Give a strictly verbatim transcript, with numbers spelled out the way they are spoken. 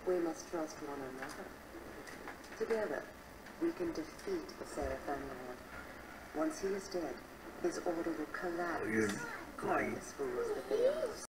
We must trust one another. Together, we can defeat the Seraphim Lord. Once he is dead, his order will collapse. Ayun. Heartless fools that they are.